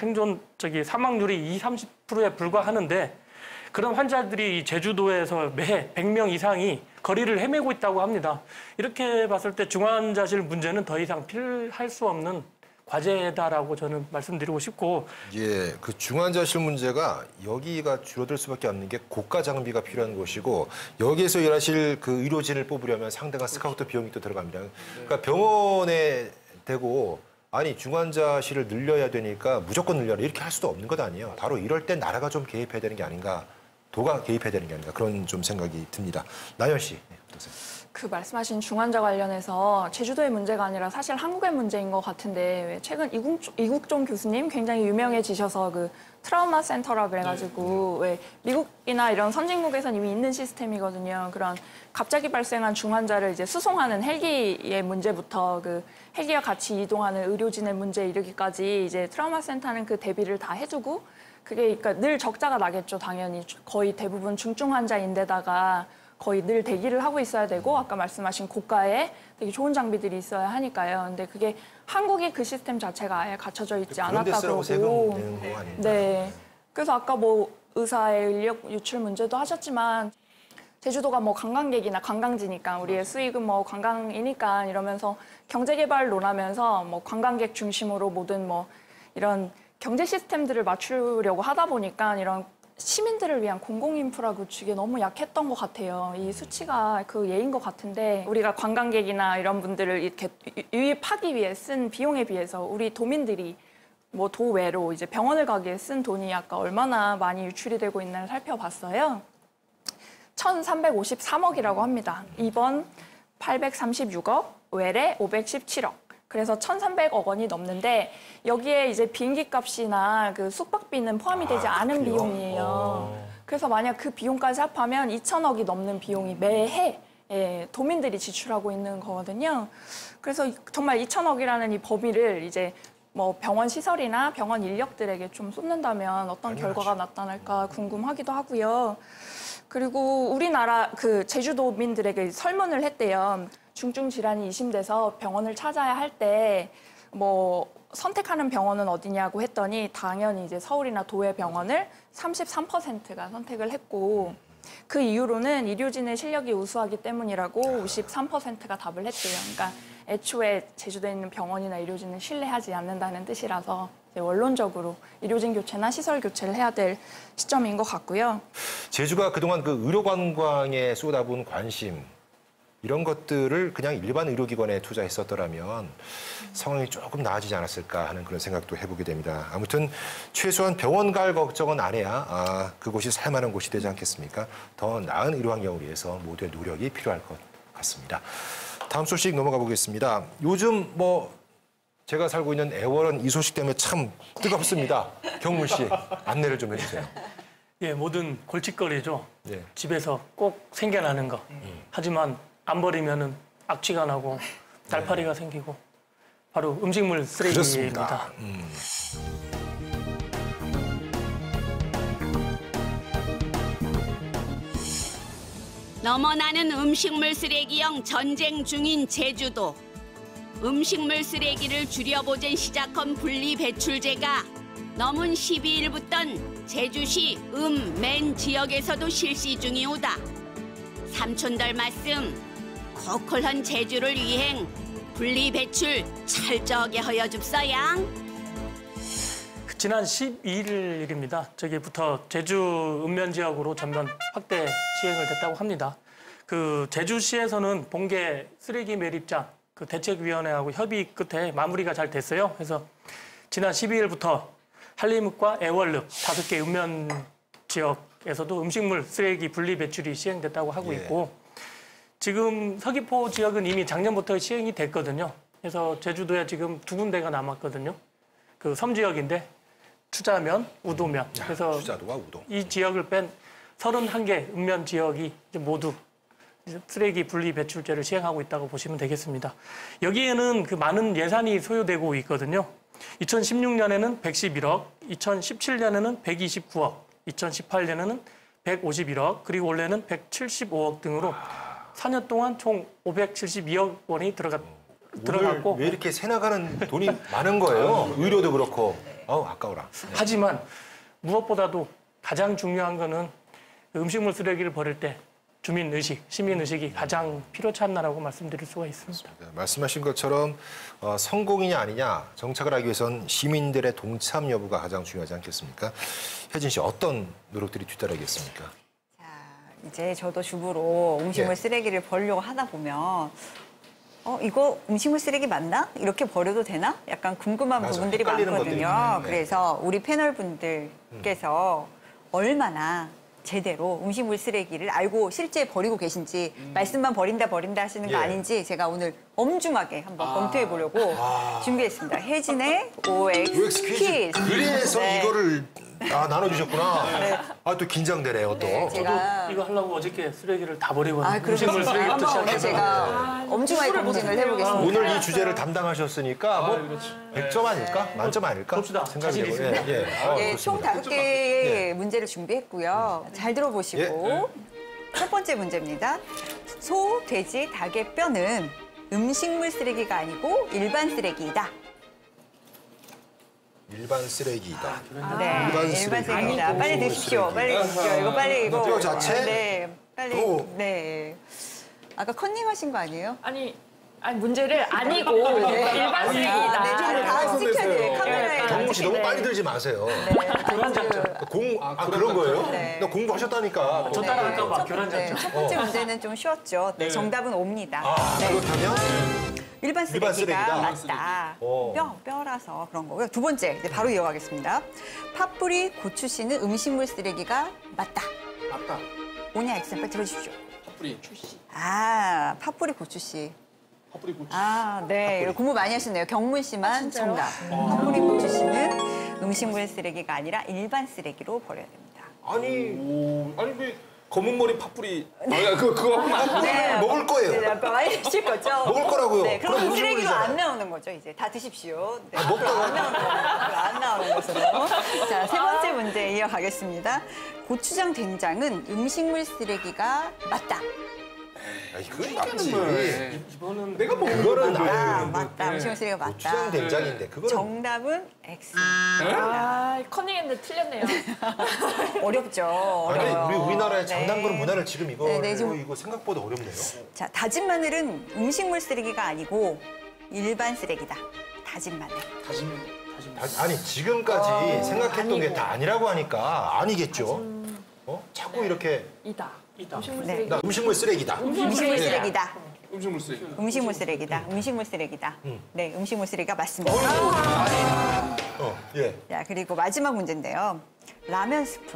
사망률이 20-30%에 불과하는데 그런 환자들이 이 제주도에서 매해 100명 이상이 거리를 헤매고 있다고 합니다. 이렇게 봤을 때 중환자실 문제는 더 이상 필요할 수 없는 과제다라고 저는 말씀드리고 싶고. 예, 그 중환자실 문제가 여기가 줄어들 수밖에 없는 게 고가 장비가 필요한 곳이고 여기에서 일하실 그 의료진을 뽑으려면 상당한 스카우트 비용이 또 들어갑니다. 그러니까 병원에 대고 아니 중환자실을 늘려야 되니까 무조건 늘려라 이렇게 할 수도 없는 것 아니에요. 바로 이럴 때 나라가 좀 개입해야 되는 게 아닌가, 도가 개입해야 되는 게 아닌가 그런 좀 생각이 듭니다. 나연 씨, 어떠세요? 그 말씀하신 중환자 관련해서 제주도의 문제가 아니라 사실 한국의 문제인 것 같은데 왜 최근 이국종 교수님 굉장히 유명해지셔서 그 트라우마 센터라 그래가지고 왜 미국이나 이런 선진국에선 이미 있는 시스템이거든요. 그런 갑자기 발생한 중환자를 이제 수송하는 헬기의 문제부터 그 헬기와 같이 이동하는 의료진의 문제에 이르기까지 이제 트라우마 센터는 그 대비를 다 해주고 그게 그러니까 늘 적자가 나겠죠. 당연히 거의 대부분 중증 환자인데다가 거의 늘 대기를 하고 있어야 되고 아까 말씀하신 고가의 되게 좋은 장비들이 있어야 하니까요. 근데 그게 한국이 그 시스템 자체가 아예 갖춰져 있지 않았다 그러고. 네. 그래서 아까 뭐 의사의 인력 유출 문제도 하셨지만 제주도가 뭐 관광객이나 관광지니까 우리의 수익은 뭐 관광이니까 이러면서 경제개발 논하면서 뭐 관광객 중심으로 모든 뭐 이런 경제 시스템들을 맞추려고 하다 보니까 이런 시민들을 위한 공공인프라 구축이 너무 약했던 것 같아요. 이 수치가 그 예인 것 같은데 우리가 관광객이나 이런 분들을 이렇게 유입하기 위해 쓴 비용에 비해서 우리 도민들이 뭐 도외로 이제 병원을 가기에 쓴 돈이 아까 얼마나 많이 유출이 되고 있나를 살펴봤어요. 1,353억이라고 합니다. 입원 836억, 외래 517억. 그래서 1,300억 원이 넘는데 여기에 이제 비행기 값이나 그 숙박비는 포함이 되지 않은 비용이에요. 그래서 만약 그 비용까지 합하면 2,000억이 넘는 비용이 매해 도민들이 지출하고 있는 거거든요. 그래서 정말 2,000억이라는 이 범위를 이제 뭐 병원 시설이나 병원 인력들에게 좀 쏟는다면 어떤 결과가 나타날까 궁금하기도 하고요. 그리고 우리나라 그 제주도민들에게 설문을 했대요. 중증 질환이 의심돼서 병원을 찾아야 할 때 뭐 선택하는 병원은 어디냐고 했더니 당연히 이제 서울이나 도의 병원을 33%가 선택을 했고 그 이유로는 의료진의 실력이 우수하기 때문이라고 53%가 답을 했대요. 그러니까 애초에 제주도에 있는 병원이나 의료진을 신뢰하지 않는다는 뜻이라서 원론적으로 의료진 교체나 시설 교체를 해야 될 시점인 것 같고요. 제주가 그동안 그 의료 관광에 쏟아부은 관심 이런 것들을 그냥 일반 의료기관에 투자했었더라면 상황이 조금 나아지지 않았을까 하는 그런 생각도 해보게 됩니다. 아무튼 최소한 병원 갈 걱정은 안 해야 그곳이 살만한 곳이 되지 않겠습니까? 더 나은 의료 환경을 위해서 모두의 노력이 필요할 것 같습니다. 다음 소식 넘어가 보겠습니다. 요즘 뭐 제가 살고 있는 애월은 이 소식 때문에 참 뜨겁습니다. 경문 씨, 안내를 좀 해주세요. 예, 모든 골칫거리죠. 예. 집에서 꼭 생겨나는 거. 하지만 안 버리면은 악취가 나고 날파리가 생기고 바로 음식물 쓰레기입니다. 넘어나는 음식물 쓰레기형 전쟁 중인 제주도. 음식물 쓰레기를 줄여보자 시작한 분리배출제가 넘은 12일부턴 제주시 맨 지역에서도 실시 중이오다. 삼촌들 말씀, 고콜한 제주를 위행 분리배출 철저하게 허여줍서양. 지난 12일입니다. 저기부터 제주 읍면 지역으로 전면 확대 시행을 됐다고 합니다. 그 제주시에서는 본계 쓰레기 매립장 그 대책위원회하고 협의 끝에 마무리가 잘 됐어요. 그래서 지난 12일부터 한림읍과 애월읍 5개 읍면 지역에서도 음식물 쓰레기 분리 배출이 시행됐다고 하고 있고 지금 서귀포 지역은 이미 작년부터 시행이 됐거든요. 그래서 제주도에 지금 2군데가 남았거든요. 그 섬 지역인데 추자면, 우도면. 그래서 추자도와 우도. 이 지역을 뺀 31개 읍면 지역이 이제 모두 쓰레기 분리 배출제를 시행하고 있다고 보시면 되겠습니다. 여기에는 그 많은 예산이 소요되고 있거든요. 2016년에는 111억, 2017년에는 129억, 2018년에는 151억, 그리고 올해는 175억 등으로 4년 동안 총 572억 원이 들어갔고 왜 이렇게 새나가는 돈이 많은 거예요? 의료도 그렇고. 아우 아까워라. 하지만 무엇보다도 가장 중요한 거는 음식물 쓰레기를 버릴 때 주민 의식, 시민 의식이 가장 필요치 않나라고 말씀드릴 수가 있습니다. 네, 말씀하신 것처럼 성공이냐 아니냐 정착을 하기 위해선 시민들의 동참 여부가 가장 중요하지 않겠습니까? 혜진 씨 어떤 노력들이 뒤따르겠습니까? 자, 이제 저도 주부로 음식물 예. 쓰레기를 버리려고 하다 보면 이거 음식물 쓰레기 맞나? 이렇게 버려도 되나? 약간 궁금한 맞아, 부분들이 헷갈리는 많거든요. 것들이 있네. 그래서 우리 패널 분들께서 얼마나 제대로 음식물 쓰레기를 알고 실제 버리고 계신지 말씀만 버린다 하시는 거 예. 아닌지 제가 오늘 엄중하게 한번 검토해 보려고 준비했습니다. 혜진의 OX 퀴즈. 그래서 네. 이거를 나눠주셨구나. 아 또 긴장되네요 또. 네, 제가 이거 하려고 어저께 쓰레기를 다 버리고 그렇군요. 음식물 쓰레기부터 한번 오늘 시작해서 제가 엄중하게 검증을 해보겠습니다. 오늘 이 주제를 담당하셨으니까 뭐 100점 아닐까? 만점 아닐까? 봅시다. 생각이 자신 되고. 있습니다. 예, 총 좋습니다. 5개의 문제를 준비했고요. 잘 들어보시고 첫 번째 문제입니다. 소, 돼지, 닭의 뼈는 음식물 쓰레기가 아니고 일반 쓰레기이다. 일반 쓰레기이다. 네, 일반 일반 쓰레기. 쓰레기다. 아니고 빨리 드십시오. 쓰레기. 빨리 드십시오. 이거 빨리 이거. 뼈 자체? 네, 빨리. 또. 네. 아까 컨닝 하신 거 아니에요? 아니 문제를 아니고 일반 쓰레기다. 네, 다 지켜야 돼요. 카메라에. 경무 씨 너무 빨리 들지 마세요. 교란 작전. 그런 거예요? 네. 나 공부하셨다니까. 저 따라할까 봐 교란 네, 작전. 첫 번째 문제는 좀 쉬웠죠. 네, 정답은 옵니다. 네. 그렇다면 일반 쓰레기가 쓰레기다. 맞다. 뼈라서 그런 거고요. 두 번째, 이제 바로 이어가겠습니다. 팥뿌리, 고추씨는 음식물 쓰레기가 맞다. 맞다. 오냐 엑셀 빨리 들어주십시오. 파뿌리. 팥뿌리, 고추씨. 파뿌리 고추. 네. 이거 공부 많이 하셨네요. 경문 씨만 정답. 팥뿌리, 고추씨는 음식물 쓰레기가 아니라 일반 쓰레기로 버려야 됩니다. 아니 왜 검은 머리 파뿌리. 그거 하면 안 돼. 네. 먹을 거예요. 네, 많이 드실 거죠? 먹을 거라고요. 네, 그럼 그럼 쓰레기로 음식물이잖아요. 안 나오는 거죠, 이제. 다 드십시오. 네, 먹다가 안 나오는 거예요. 안 나오는 것으로. 자, 세 번째 문제 이어가겠습니다. 고추장, 된장은 음식물 쓰레기가 맞다. 그건 맞지. 이거는 내가 뭐 그거는 맞다. 음식물 쓰레기가 맞다. 고추장 된장인데 그거는 정답은 X. 커닝했는데 틀렸네요. 어렵죠. 아니 어려워요. 우리 우리나라의 네. 장난그런 문화를 지금 이거 네, 좀- 이거 생각보다 어렵네요. 자, 다진 마늘은 음식물 쓰레기가 아니고 일반 쓰레기다. 다진 마늘. 아니 지금까지 생각했던 게 다 아니라고 하니까 아니겠죠. 자꾸 이렇게 이다. 음식물 네. 쓰레기. 나 음식물 쓰레기다. 음식물 쓰레기다. 음식물 쓰레기. 음식물 쓰레기다. 음식물 쓰레기다. 네, 음식물 쓰레기가 맞습니다. 예. 자, 그리고 마지막 문제인데요. 라면 스프.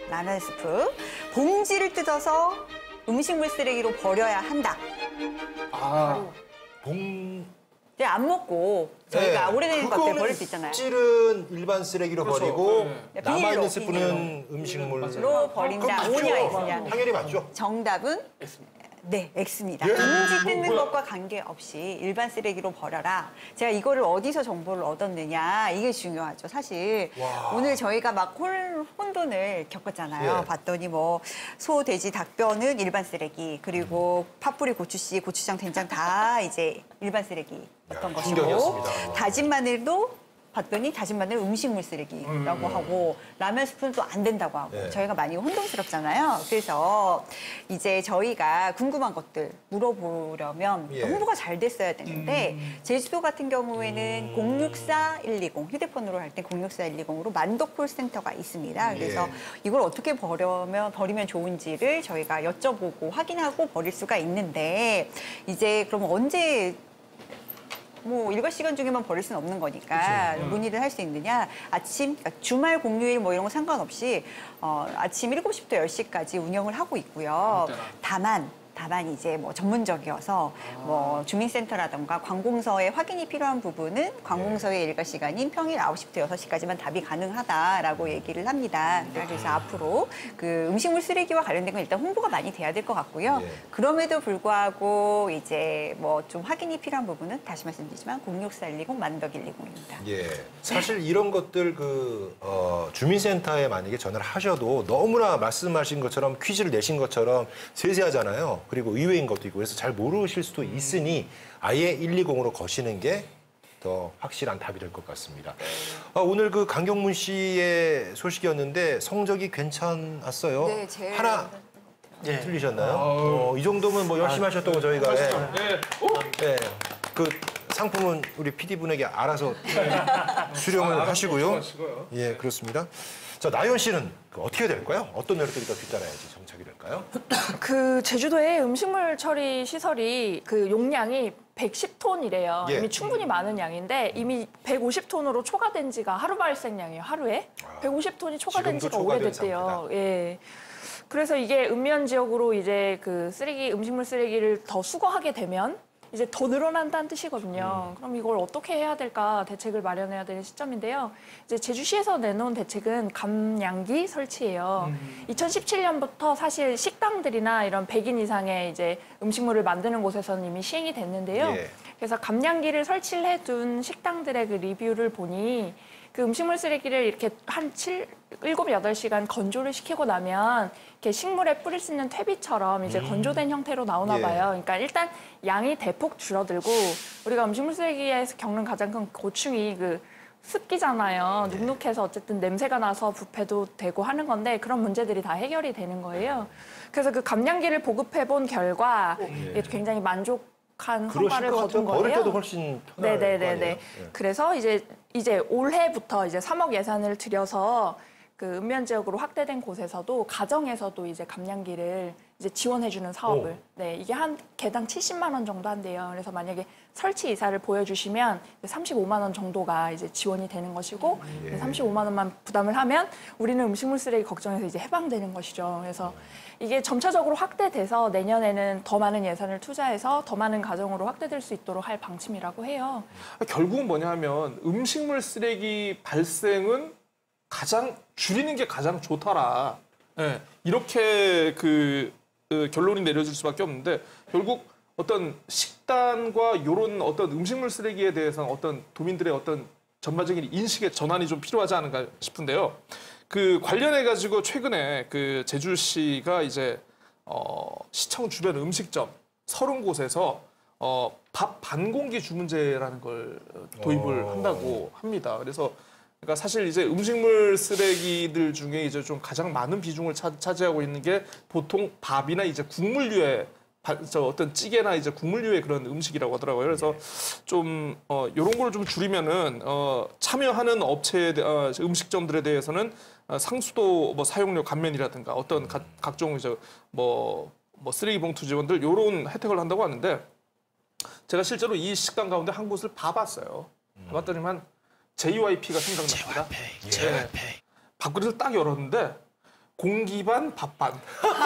봉지를 뜯어서 음식물 쓰레기로 버려야 한다. 이제 안 먹고 저희가 오래된 것들 버릴 수 있잖아요. 껍질은 일반 쓰레기로 버리고 네. 남아 있는 비닐로, 스프는 음식물로 로 버린다. 오냐 있으냐. 당연히 맞죠. 정답은 네, X입니다. 봉지 뜯는 것과 관계없이 일반 쓰레기로 버려라. 제가 이거를 어디서 정보를 얻었느냐 이게 중요하죠. 사실 오늘 저희가 막 혼돈을 겪었잖아요. 예. 봤더니 뭐 소, 돼지, 닭뼈는 일반 쓰레기 그리고 팥뿌리, 고추씨, 고추장, 된장 다 이제 일반 쓰레기였던 야, 것이고 충격이었습니다. 다진 마늘도 봤더니 다진 마늘 음식물 쓰레기라고 하고 라면 스프는 또 안 된다고 하고 네. 저희가 많이 혼동스럽잖아요. 그래서 이제 저희가 궁금한 것들 물어보려면 예. 홍보가 잘 됐어야 되는데 제주도 같은 경우에는 064120 휴대폰으로 할 때 064120으로 만덕 콜센터가 있습니다. 그래서 이걸 어떻게 버리면 좋은지를 저희가 여쭤보고 확인하고 버릴 수가 있는데 이제 그럼 언제 뭐 일과 시간 중에만 버릴 수는 없는 거니까 문의를 할 수 있느냐. 아침, 그러니까 주말 공휴일 뭐 이런 거 상관없이 아침 7시부터 10시까지 운영을 하고 있고요. 다만 다만 이제 뭐 전문적이어서 뭐 주민센터라던가 관공서에 확인이 필요한 부분은 관공서의 일과 시간인 평일 9시부터 6시까지만 답이 가능하다라고 얘기를 합니다. 그래서 앞으로 그 음식물 쓰레기와 관련된 건 일단 홍보가 많이 돼야 될 것 같고요. 그럼에도 불구하고 이제 뭐 좀 확인이 필요한 부분은 다시 말씀드리지만 06410 만덕120입니다. 예. 사실 이런 것들 주민센터에 만약에 전화를 하셔도 너무나 말씀하신 것처럼 퀴즈를 내신 것처럼 세세하잖아요. 그리고 의외인 것도 있고 그래서 잘 모르실 수도 있으니 아예 120으로 거시는 게 더 확실한 답이 될 것 같습니다. 오늘 그 강경문 씨의 소식이었는데 성적이 괜찮았어요. 네, 제일 하나 틀리셨나요? 이 정도면 뭐 열심히 하셨다고 저희가 그 상품은 우리 PD분에게 알아서 수령을 하시고요. 예, 그렇습니다. 자, 나연 씨는 어떻게 될까요? 어떤 노력들이 더 뒤따라야지 정착이 될까요? 그 제주도의 음식물 처리 시설이 그 용량이 110톤이래요. 예. 이미 충분히 많은 양인데 이미 150톤으로 초과된 지가 하루 발생량이에요. 하루에 150톤이 초과된 지금도 지가 초과된 오래됐대요. 상태다. 예. 그래서 이게 읍면 지역으로 이제 그 음식물 쓰레기를 더 수거하게 되면 이제 더 늘어난다는 뜻이거든요. 그럼 이걸 어떻게 해야 될까 대책을 마련해야 되는 시점인데요. 이제 제주시에서 내놓은 대책은 감량기 설치예요. 2017년부터 사실 식당들이나 이런 100인 이상의 이제 음식물을 만드는 곳에서는 이미 시행이 됐는데요. 예. 그래서 감량기를 설치를 해둔 식당들의 그 리뷰를 보니 그 음식물 쓰레기를 이렇게 한 7, 8시간 건조를 시키고 나면 이렇게 식물에 뿌릴 수 있는 퇴비처럼 이제 건조된 형태로 나오나 봐요. 그러니까 일단 양이 대폭 줄어들고 우리가 음식물 쓰레기에서 겪는 가장 큰 고충이 그 습기잖아요. 눅눅해서 어쨌든 냄새가 나서 부패도 되고 하는 건데 그런 문제들이 다 해결이 되는 거예요. 그래서 그 감량기를 보급해 본 결과 굉장히 만족한 성과를 거둔 거예요. 버릴 때도 훨씬 편할 거 아니에요? 그래서 이제 올해부터 이제 3억 예산을 들여서 그 읍면 지역으로 확대된 곳에서도 가정에서도 이제 감량기를 이제 지원해주는 사업을 이게 한 개당 70만 원 정도 한대요. 그래서 만약에 설치 이사를 보여주시면 35만 원 정도가 이제 지원이 되는 것이고 35만 원만 부담을 하면 우리는 음식물 쓰레기 걱정에서 이제 해방되는 것이죠. 그래서 이게 점차적으로 확대돼서 내년에는 더 많은 예산을 투자해서 더 많은 가정으로 확대될 수 있도록 할 방침이라고 해요. 결국은 뭐냐 하면 음식물 쓰레기 발생은 줄이는 게 가장 좋더라. 예, 이렇게 결론이 내려질 수밖에 없는데 결국 어떤 식단과 이런 어떤 음식물 쓰레기에 대해서 어떤 도민들의 어떤 전반적인 인식의 전환이 좀 필요하지 않은가 싶은데요. 그 관련해 가지고 최근에 그 제주시가 이제 시청 주변 음식점 30곳에서 밥 반공기 주문제라는 걸 도입을 한다고 합니다. 그래서 그러니까 사실 이제 음식물 쓰레기들 중에 이제 좀 가장 많은 비중을 차지하고 있는 게 보통 밥이나 이제 국물류의 어떤 찌개나 이제 국물류의 그런 음식이라고 하더라고요. 그래서 좀 이런 걸 좀 줄이면은 참여하는 업체 음식점들에 대해서는 상수도 뭐 사용료 감면이라든가 어떤 각종 이제 뭐 쓰레기 봉투 지원들 이런 혜택을 한다고 하는데 제가 실제로 이 식당 가운데 한 곳을 봐봤어요. 봤더니만 JYP가 생각납니다. JYP. 밥그릇을 딱 열었는데 공기 반, 밥 반.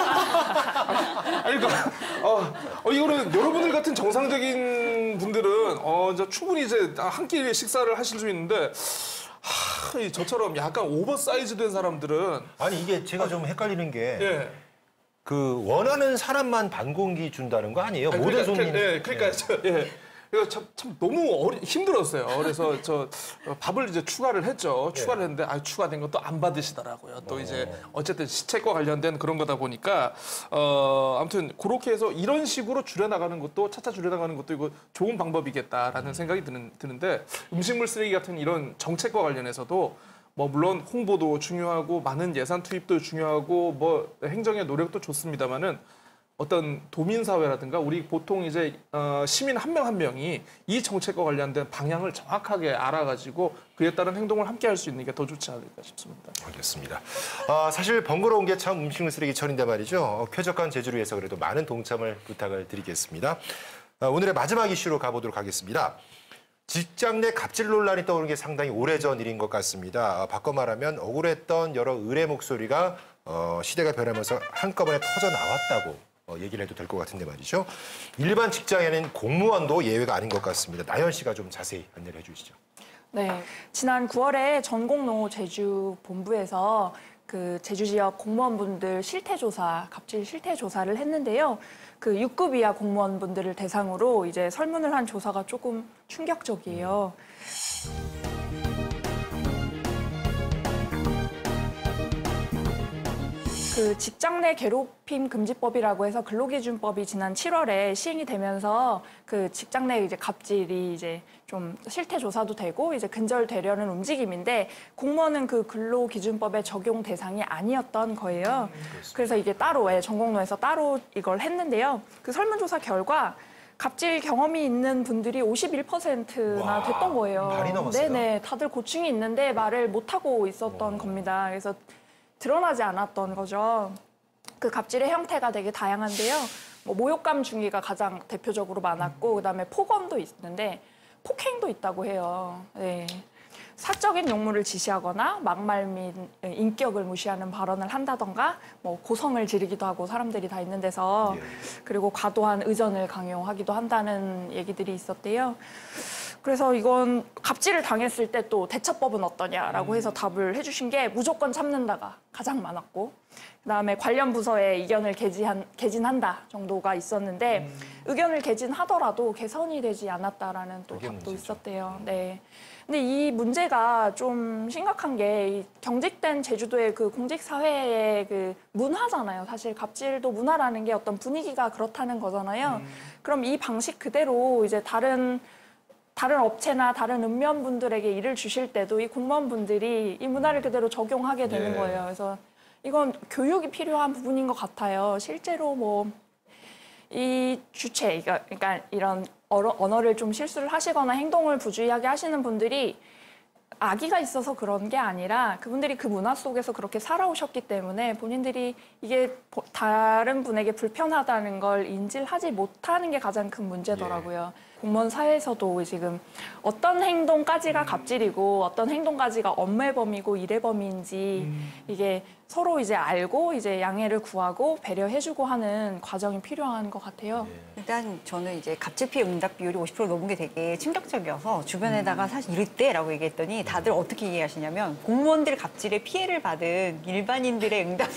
아니, 그러니까 이거는 여러분들 같은 정상적인 분들은 이제 충분히 이제 한 끼 식사를 하실 수 있는데 저처럼 약간 오버사이즈된 사람들은 아니 이게 제가 좀 헷갈리는 게 그 원하는 사람만 반공기 준다는 거 아니에요? 모든 손님. 그러니까 이거 참 너무 힘들었어요. 그래서 밥을 이제 추가를 했죠. 추가를 했는데 추가된 것도 안 받으시더라고요. 또 이제 어쨌든 시책과 관련된 그런 거다 보니까 아무튼 그렇게 해서 이런 식으로 줄여나가는 것도 차차 줄여나가는 것도 이거 좋은 방법이겠다라는 생각이 드는데 음식물 쓰레기 같은 이런 정책과 관련해서도 뭐 물론 홍보도 중요하고 많은 예산 투입도 중요하고 뭐 행정의 노력도 좋습니다만은 어떤 도민사회라든가 우리 보통 이제 시민 한 명 한 명이 이 정책과 관련된 방향을 정확하게 알아가지고 그에 따른 행동을 함께 할 수 있는 게 더 좋지 않을까 싶습니다. 알겠습니다. 사실 번거로운 게 참 음식물 쓰레기 처리인데 말이죠. 쾌적한 제주를 위해서 그래도 많은 동참을 부탁을 드리겠습니다. 오늘의 마지막 이슈로 가보도록 하겠습니다. 직장 내 갑질 논란이 떠오르는 게 상당히 오래전 일인 것 같습니다. 바꿔 말하면 억울했던 여러 의뢰 목소리가 시대가 변하면서 한꺼번에 터져 나왔다고 얘기를 해도 될 것 같은데 말이죠. 일반 직장에는 공무원도 예외가 아닌 것 같습니다. 나연 씨가 좀 자세히 안내를 해주시죠. 네, 지난 9월에 전공노 제주 본부에서 그 제주 지역 공무원분들 갑질 실태 조사를 했는데요. 그 6급 이하 공무원분들을 대상으로 이제 설문을 한 조사가 조금 충격적이에요. 그 직장 내 괴롭힘 금지법이라고 해서 근로기준법이 지난 7월에 시행이 되면서 그 직장 내 이제 갑질이 이제 좀 실태 조사도 되고 이제 근절되려는 움직임인데 공무원은 그 근로기준법의 적용 대상이 아니었던 거예요. 그래서 이게 따로 전공노에서 따로 이걸 했는데요. 그 설문조사 결과 갑질 경험이 있는 분들이 51%나 됐던 거예요. 많이 넘었어요. 네네, 다들 고충이 있는데 말을 못 하고 있었던 겁니다. 그래서 드러나지 않았던 거죠. 그 갑질의 형태가 되게 다양한데요. 뭐 모욕감 중의가 가장 대표적으로 많았고 그다음에 폭언도 있는데 폭행도 있다고 해요. 네. 사적인 용무를 지시하거나 막말 및 인격을 무시하는 발언을 한다던가 뭐 고성을 지르기도 하고 사람들이 다 있는 데서 그리고 과도한 의전을 강요하기도 한다는 얘기들이 있었대요. 그래서 이건 갑질을 당했을 때 또 대처법은 어떠냐라고 해서 답을 해주신 게 무조건 참는다가 가장 많았고 그다음에 관련 부서에 의견을 개진한다 정도가 있었는데 의견을 개진하더라도 개선이 되지 않았다라는 또 답도 문제죠. 있었대요. 네. 근데 이 문제가 좀 심각한 게 경직된 제주도의 그 공직 사회의 그 문화잖아요. 사실 갑질도 문화라는 게 어떤 분위기가 그렇다는 거잖아요. 그럼 이 방식 그대로 이제 다른 업체나 다른 읍면분들에게 일을 주실 때도 이 공무원분들이 이 문화를 그대로 적용하게 되는 거예요. 그래서 이건 교육이 필요한 부분인 것 같아요. 실제로 뭐 이 주체, 그러니까 이런 언어를 좀 실수를 하시거나 행동을 부주의하게 하시는 분들이 악의가 있어서 그런 게 아니라 그분들이 그 문화 속에서 그렇게 살아오셨기 때문에 본인들이 이게 다른 분에게 불편하다는 걸 인지를 하지 못하는 게 가장 큰 문제더라고요. 공무원 사회에서도 지금 어떤 행동까지가 갑질이고 어떤 행동까지가 업무의 범위고 일의 범위인지 이게 서로 이제 알고 이제 양해를 구하고 배려해주고 하는 과정이 필요한 것 같아요. 일단 저는 이제 갑질 피해 응답 비율이 50% 넘은 게 되게 충격적이어서 주변에다가 사실 이랬대라고 얘기했더니 다들 어떻게 이해하시냐면 공무원들 갑질에 피해를 받은 일반인들의 응답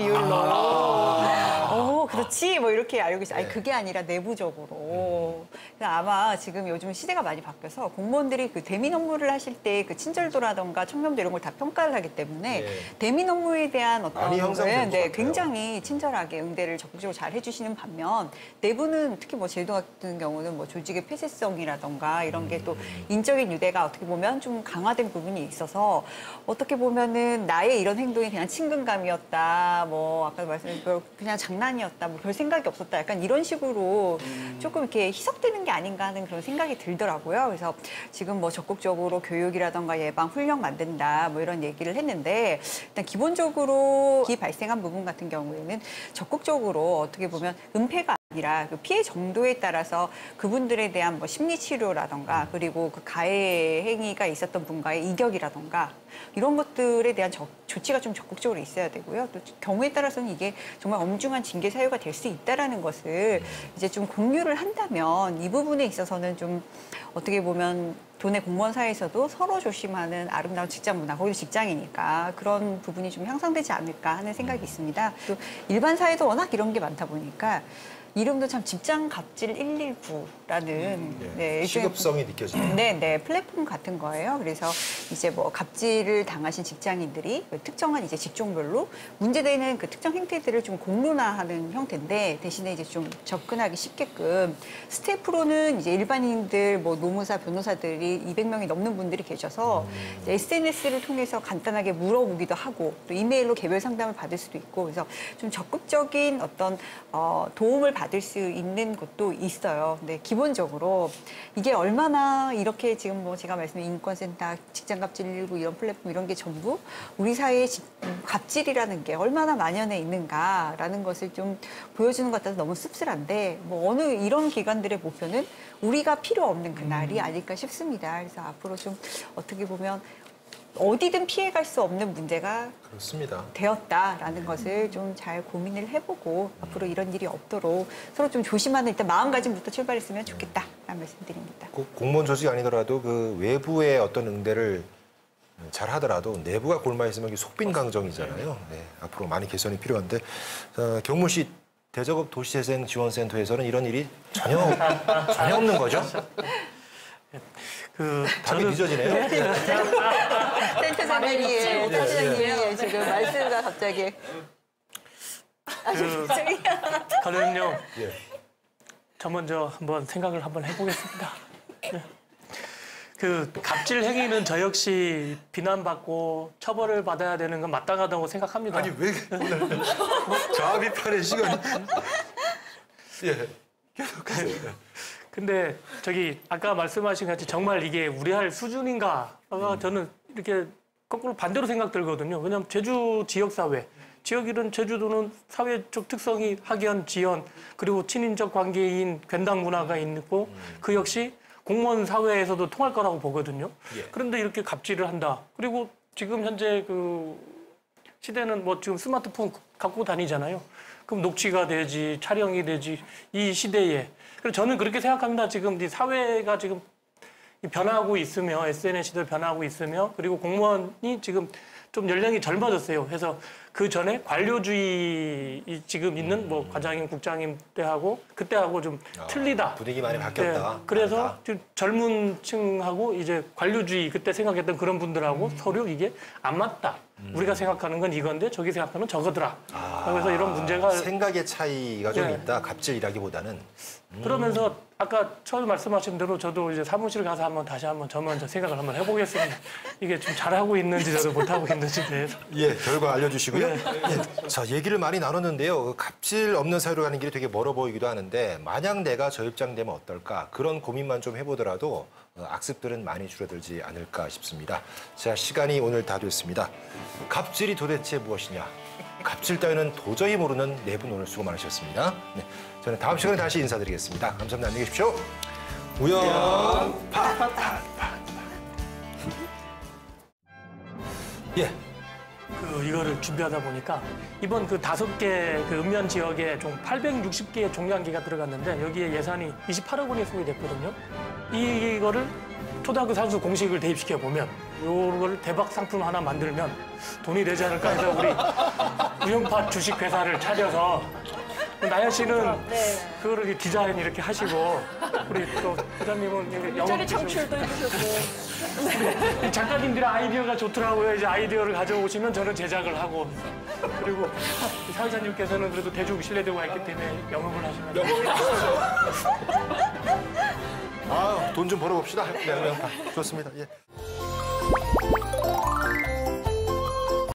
비율로 그렇지 뭐 이렇게 알고 있어요. 아니 그게 아니라 내부적으로. 아마 지금 요즘 시대가 많이 바뀌어서 공무원들이 그 대민 업무를 하실 때 그 친절도라던가 청렴도 이런 걸 다 평가를 하기 때문에 대민 업무에 대한 어떤 굉장히 친절하게 응대를 적극적으로 잘 해주시는 반면 내부는 특히 뭐 제주도 같은 경우는 뭐 조직의 폐쇄성이라던가 이런 게 또 인적인 유대가 어떻게 보면 좀 강화된 부분이 있어서 어떻게 보면은 나의 이런 행동이 그냥 친근감이었다, 뭐 아까 말씀드린 그냥 장난이었다, 뭐 별 생각이 없었다, 약간 이런 식으로 조금 이렇게 희석되는 게 아닌가 하는 그런 생각이 들더라고요. 그래서 지금 뭐 적극적으로 교육이라던가 예방 훈련 만든다, 뭐 이런 얘기를 했는데 일단 기본적으로 이 발생한 부분 같은 경우에는 적극적으로 어떻게 보면 은폐가 아니라 그 피해 정도에 따라서 그분들에 대한 뭐 심리 치료라던가 그리고 그 가해 행위가 있었던 분과의 이격이라던가 이런 것들에 대한 조치가 좀 적극적으로 있어야 되고요. 또 경우에 따라서는 이게 정말 엄중한 징계 사유가 될 수 있다라는 것을 이제 좀 공유를 한다면 이 부분에 있어서는 좀 어떻게 보면 도내 공무원 사회에서도 서로 조심하는 아름다운 직장 문화, 거기도 직장이니까 그런 부분이 좀 향상되지 않을까 하는 생각이 있습니다. 또 일반 사회도 워낙 이런 게 많다 보니까 이름도 참 직장 갑질 119라는 시급성이 느껴지네요. 네, 플랫폼 같은 거예요. 그래서 이제 뭐 갑질을 당하신 직장인들이 특정한 이제 직종별로 문제되는 그 특정 행태들을 좀 공론화하는 형태인데 대신에 이제 좀 접근하기 쉽게끔 스태프로는 이제 일반인들 뭐 노무사, 변호사들이 200명이 넘는 분들이 계셔서 SNS를 통해서 간단하게 물어보기도 하고 또 이메일로 개별 상담을 받을 수도 있고 그래서 좀 적극적인 어떤 도움을 받을 수 있는 곳도 있어요. 근데 기본적으로 이게 얼마나 이렇게 지금 뭐 제가 말씀드린 인권센터, 직장갑질 119 이런 플랫폼 이런 게 전부 우리 사회에 갑질이라는 게 얼마나 만연해 있는가라는 것을 좀 보여주는 것 같아서 너무 씁쓸한데 뭐 어느 이런 기관들의 목표는 우리가 필요 없는 그날이 아닐까 싶습니다. 그래서 앞으로 좀 어떻게 보면 어디든 피해갈 수 없는 문제가 그렇습니다. 되었다라는 것을 좀 잘 고민을 해보고 앞으로 이런 일이 없도록 서로 좀 조심하는 일단 마음가짐부터 출발했으면 좋겠다라는 말씀드립니다. 꼭 공무원 조직이 아니더라도 그 외부의 어떤 응대를 잘 하더라도 내부가 골마 있으면 이게 속빈강정이잖아요. 네, 앞으로 많이 개선이 필요한데 경무시 대저급 도시재생 지원센터에서는 이런 일이 전혀 없는 거죠? 답이 늦어지네요. 센터장님이 센터장님이 지금 말씀과 갑자기 저는요. 예. 저 먼저 한번 생각을 한번 해보겠습니다. 네. 그 갑질 행위는 저 역시 비난받고 처벌을 받아야 되는 건 마땅하다고 생각합니다. 아니 왜 오늘 자비판의 시간이? 예. 계속하세요. 근데 저기 아까 말씀하신 같이 정말 이게 우려할 수준인가가 저는 이렇게 거꾸로 반대로 생각 들거든요. 왜냐하면 제주 지역사회, 지역이든 제주도는 사회적 특성이 학연, 지연, 그리고 친인적 관계인 괜당 문화가 있고 그 역시 공무원 사회에서도 통할 거라고 보거든요. 예. 그런데 이렇게 갑질을 한다. 그리고 지금 현재 그 시대는 뭐 지금 스마트폰 갖고 다니잖아요. 그럼 녹취가 되지, 촬영이 되지, 이 시대에. 그래서 저는 그렇게 생각합니다. 지금 이 사회가 지금 변하고 있으며, SNS 시대 변하고 있으며, 그리고 공무원이 지금 좀 연령이 젊어졌어요. 그래서 그 전에 관료주의 지금 있는 뭐 과장님, 국장님 때하고 그때하고 좀 틀리다. 분위기 많이 바뀌었다. 네, 그래서 지금 젊은 층하고 이제 관료주의 그때 생각했던 그런 분들하고 서로 이게 안 맞다. 우리가 생각하는 건 이건데 저기 생각하는 저거더라. 그래서 이런 문제가 생각의 차이가 좀 네. 있다. 갑질이라기보다는. 그러면서 아까 처음 말씀하신 대로 저도 이제 사무실 가서 다시 한번 저 먼저 생각을 한번 해보겠습니다. 이게 좀 잘하고 있는지 저도 못하고 있는지 대해서. 예, 결과 알려주시고요. 예, 자, 얘기를 많이 나눴는데요. 그 갑질 없는 사회로 가는 길이 되게 멀어 보이기도 하는데 만약 내가 저 입장 되면 어떨까? 그런 고민만 좀 해보더라도 악습들은 많이 줄어들지 않을까 싶습니다. 자, 시간이 오늘 다 됐습니다. 갑질이 도대체 무엇이냐? 갑질 따위는 도저히 모르는 네 분 오늘 수고 많으셨습니다. 네, 저는 다음 시간에 다시 인사드리겠습니다. 감사합니다. 안녕히 계십시오. 우영파. 예. 이거를 준비하다 보니까 이번 그 5개 그 읍면 지역에 총 860개의 종량기가 들어갔는데 여기에 예산이 28억 원이 소요됐거든요. 이거를 초등학교 산수 공식을 대입시켜 보면 이걸 대박 상품 하나 만들면 돈이 되지 않을까 해서 우리 우영파 주식회사를 차려서 나연 씨는 그거를 이렇게 디자인 이렇게 하시고 우리 또 회장님은 영업 청출도 해주셨고 이 작가님들의 아이디어가 좋더라고요. 이제 아이디어를 가져오시면 저는 제작을 하고 그리고 사회자님께서는 그래도 대중 신뢰도가 있기 때문에 영업을 하시면 돈 좀 벌어봅시다. 네, 좋습니다. 예.